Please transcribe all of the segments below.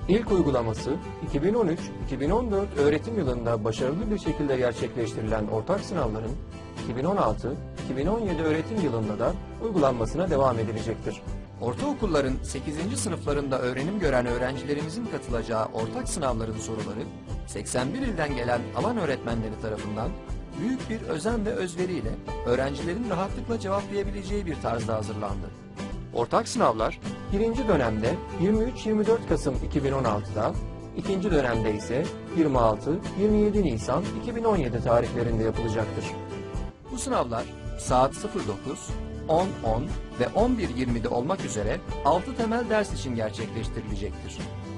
İlk uygulaması 2013-2014 öğretim yılında başarılı bir şekilde gerçekleştirilen ortak sınavların 2016-2017 öğretim yılında da uygulanmasına devam edilecektir. Ortaokulların 8. sınıflarında öğrenim gören öğrencilerimizin katılacağı ortak sınavların soruları 81 ilden gelen alan öğretmenleri tarafından büyük bir özen ve özveriyle öğrencilerin rahatlıkla cevaplayabileceği bir tarzda hazırlandı. Ortak sınavlar birinci dönemde 23-24 Kasım 2016'da, ikinci dönemde ise 26-27 Nisan 2017 tarihlerinde yapılacaktır. Bu sınavlar saat 09, 10.10 ve 11.20'de olmak üzere 6 temel ders için gerçekleştirilecektir.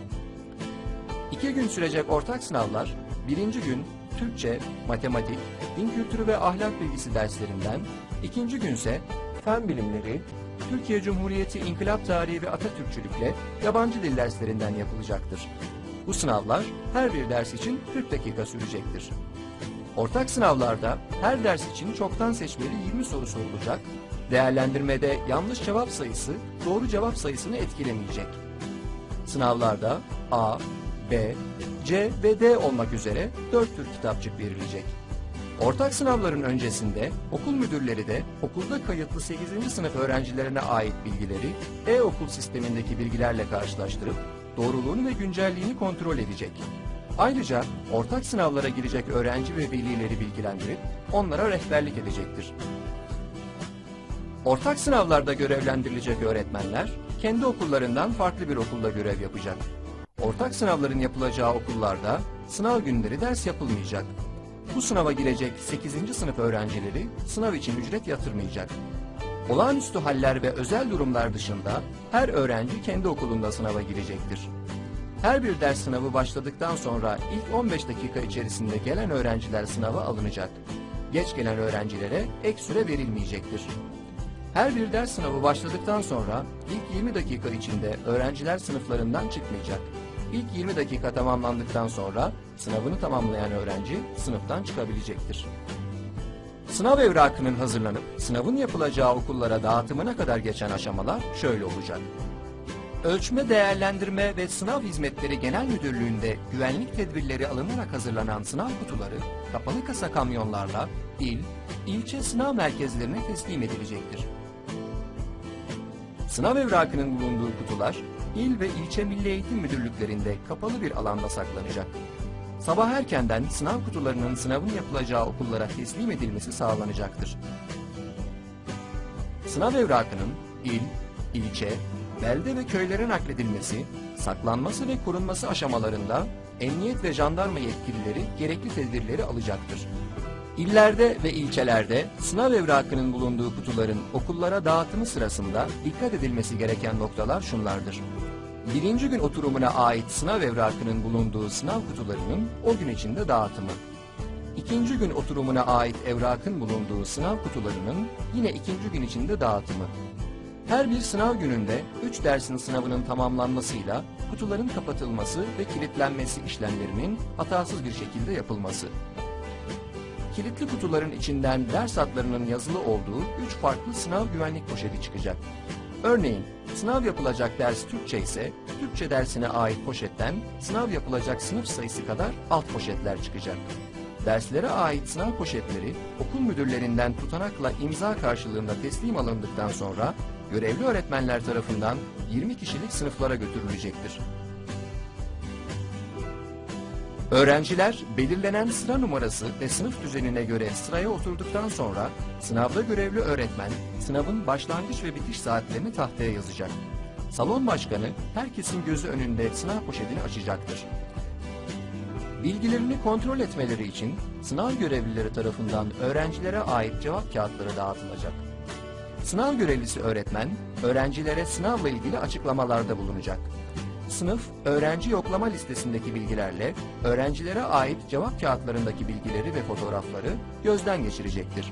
2 gün sürecek ortak sınavlar, birinci gün Türkçe, matematik, din kültürü ve ahlak bilgisi derslerinden, ikinci günse Fen bilimleri, Türkiye Cumhuriyeti İnkılap Tarihi ve Atatürkçülükle yabancı dil derslerinden yapılacaktır. Bu sınavlar her bir ders için 40 dakika sürecektir. Ortak sınavlarda her ders için çoktan seçmeli 20 soru sorulacak, değerlendirmede yanlış cevap sayısı doğru cevap sayısını etkilemeyecek. Sınavlarda A, B, C ve D olmak üzere 4 tür kitapçık verilecek. Ortak sınavların öncesinde okul müdürleri de okulda kayıtlı 8. sınıf öğrencilerine ait bilgileri e-okul sistemindeki bilgilerle karşılaştırıp doğruluğunu ve güncelliğini kontrol edecek. Ayrıca ortak sınavlara girecek öğrenci ve velileri bilgilendirip onlara rehberlik edecektir. Ortak sınavlarda görevlendirilecek öğretmenler kendi okullarından farklı bir okulda görev yapacak. Ortak sınavların yapılacağı okullarda sınav günleri ders yapılmayacak. Bu sınava girecek 8. sınıf öğrencileri sınav için ücret yatırmayacak. Olağanüstü haller ve özel durumlar dışında her öğrenci kendi okulunda sınava girecektir. Her bir ders sınavı başladıktan sonra ilk 15 dakika içerisinde gelen öğrenciler sınava alınacak. Geç gelen öğrencilere ek süre verilmeyecektir. Her bir ders sınavı başladıktan sonra ilk 20 dakika içinde öğrenciler sınıflarından çıkmayacak. İlk 20 dakika tamamlandıktan sonra sınavını tamamlayan öğrenci sınıftan çıkabilecektir. Sınav evrakının hazırlanıp sınavın yapılacağı okullara dağıtımına kadar geçen aşamalar şöyle olacak. Ölçme, Değerlendirme ve Sınav Hizmetleri Genel Müdürlüğü'nde güvenlik tedbirleri alınarak hazırlanan sınav kutuları kapalı kasa kamyonlarla il, ilçe sınav merkezlerine teslim edilecektir. Sınav evrakının bulunduğu kutular il ve ilçe milli eğitim müdürlüklerinde kapalı bir alanda saklanacak. Sabah erkenden sınav kutularının sınavın yapılacağı okullara teslim edilmesi sağlanacaktır. Sınav evrakının il, ilçe, belde ve köylere nakledilmesi, saklanması ve korunması aşamalarında emniyet ve jandarma yetkilileri gerekli tedbirleri alacaktır. İllerde ve ilçelerde sınav evrakının bulunduğu kutuların okullara dağıtımı sırasında dikkat edilmesi gereken noktalar şunlardır. Birinci gün oturumuna ait sınav evrakının bulunduğu sınav kutularının o gün içinde dağıtımı. İkinci gün oturumuna ait evrakın bulunduğu sınav kutularının yine ikinci gün içinde dağıtımı. Her bir sınav gününde 3 dersin sınavının tamamlanmasıyla kutuların kapatılması ve kilitlenmesi işlemlerinin hatasız bir şekilde yapılması. Kilitli kutuların içinden ders adlarının yazılı olduğu 3 farklı sınav güvenlik poşeti çıkacak. Örneğin sınav yapılacak ders Türkçe ise Türkçe dersine ait poşetten sınav yapılacak sınıf sayısı kadar alt poşetler çıkacak. Derslere ait sınav poşetleri okul müdürlerinden tutanakla imza karşılığında teslim alındıktan sonra görevli öğretmenler tarafından 20 kişilik sınıflara götürülecektir. Öğrenciler belirlenen sıra numarası ve sınıf düzenine göre sıraya oturduktan sonra sınavda görevli öğretmen sınavın başlangıç ve bitiş saatlerini tahtaya yazacak. Salon başkanı herkesin gözü önünde sınav poşetini açacaktır. Bilgilerini kontrol etmeleri için sınav görevlileri tarafından öğrencilere ait cevap kağıtları dağıtılacak. Sınav görevlisi öğretmen öğrencilere sınavla ilgili açıklamalarda bulunacak. Sınıf, öğrenci yoklama listesindeki bilgilerle öğrencilere ait cevap kağıtlarındaki bilgileri ve fotoğrafları gözden geçirecektir.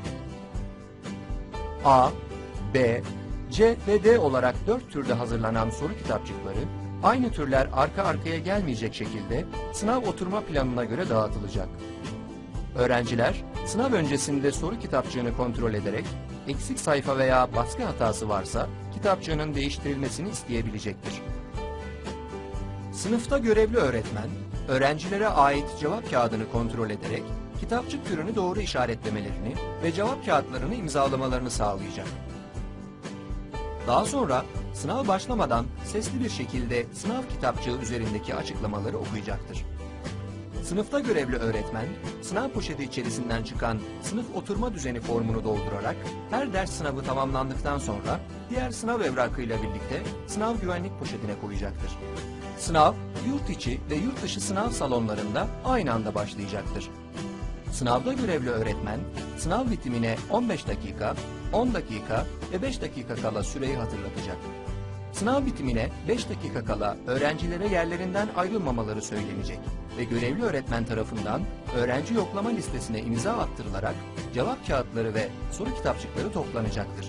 A, B, C ve D olarak 4 türde hazırlanan soru kitapçıkları aynı türler arka arkaya gelmeyecek şekilde sınav oturma planına göre dağıtılacak. Öğrenciler sınav öncesinde soru kitapçığını kontrol ederek eksik sayfa veya baskı hatası varsa kitapçığının değiştirilmesini isteyebilecektir. Sınıfta görevli öğretmen, öğrencilere ait cevap kağıdını kontrol ederek kitapçık türünü doğru işaretlemelerini ve cevap kağıtlarını imzalamalarını sağlayacak. Daha sonra sınav başlamadan sesli bir şekilde sınav kitapçığı üzerindeki açıklamaları okuyacaktır. Sınıfta görevli öğretmen, sınav poşeti içerisinden çıkan sınıf oturma düzeni formunu doldurarak her ders sınavı tamamlandıktan sonra diğer sınav evrakıyla birlikte sınav güvenlik poşetine koyacaktır. Sınav, yurt içi ve yurt dışı sınav salonlarında aynı anda başlayacaktır. Sınavda görevli öğretmen, sınav bitimine 15 dakika, 10 dakika ve 5 dakika kala süreyi hatırlatacak. Sınav bitimine 5 dakika kala öğrencilere yerlerinden ayrılmamaları söylenecek ve görevli öğretmen tarafından öğrenci yoklama listesine imza attırılarak cevap kağıtları ve soru kitapçıkları toplanacaktır.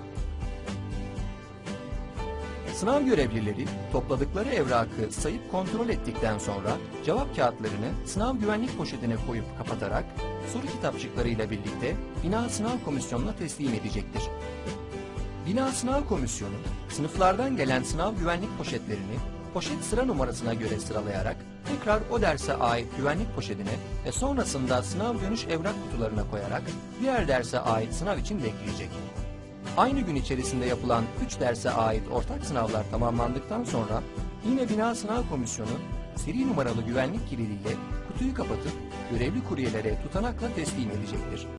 Sınav görevlileri topladıkları evrakı sayıp kontrol ettikten sonra cevap kağıtlarını sınav güvenlik poşetine koyup kapatarak soru kitapçıklarıyla birlikte bina sınav komisyonuna teslim edecektir. Bina Sınav Komisyonu, sınıflardan gelen sınav güvenlik poşetlerini poşet sıra numarasına göre sıralayarak tekrar o derse ait güvenlik poşetine ve sonrasında sınav dönüş evrak kutularına koyarak diğer derse ait sınav için bekleyecek. Aynı gün içerisinde yapılan 3 derse ait ortak sınavlar tamamlandıktan sonra yine Bina Sınav Komisyonu seri numaralı güvenlik kilidiyle kutuyu kapatıp görevli kuryelere tutanakla teslim edecektir.